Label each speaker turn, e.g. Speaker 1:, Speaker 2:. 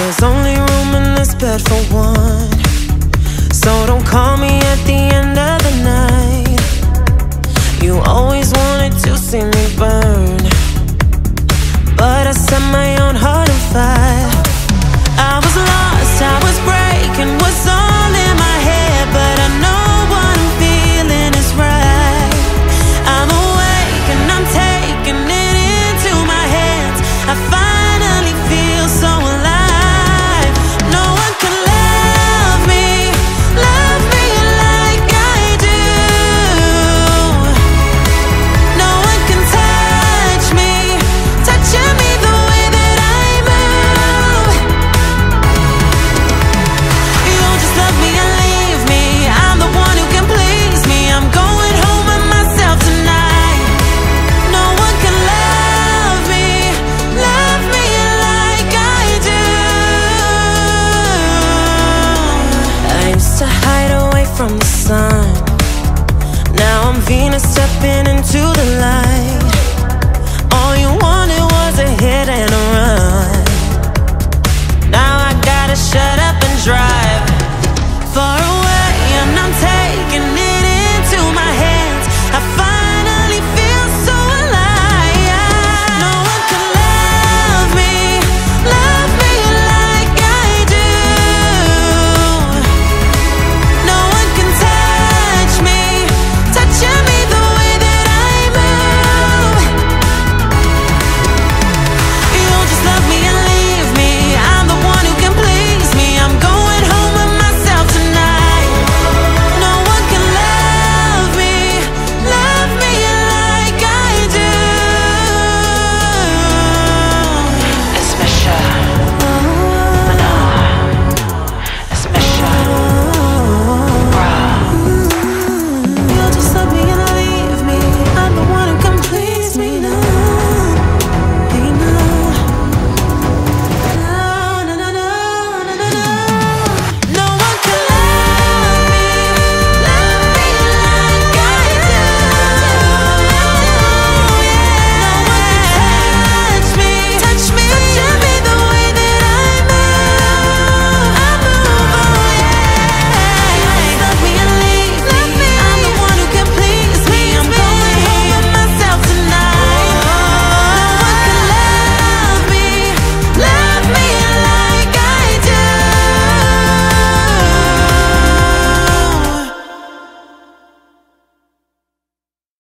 Speaker 1: There's only room in this bed for one, so don't call me at the end of the night. You always wanted to see me burn, but I set my own heart on fire. I was lost, I was breaking, was all in my head, but I know what I'm feeling is right. I'm awake and I'm taking it into my hands. I finally feel so alive. No one can love me like I do. No one can touch me the way that I move. You don't just love me and leave me. I'm the one who can please me. I'm going home with myself tonight. No one can love me like I do. I used to hide away from the sun. Now I'm Venus stepping into the light. All you wanted was a hit and a run. Now I gotta shut up and drive far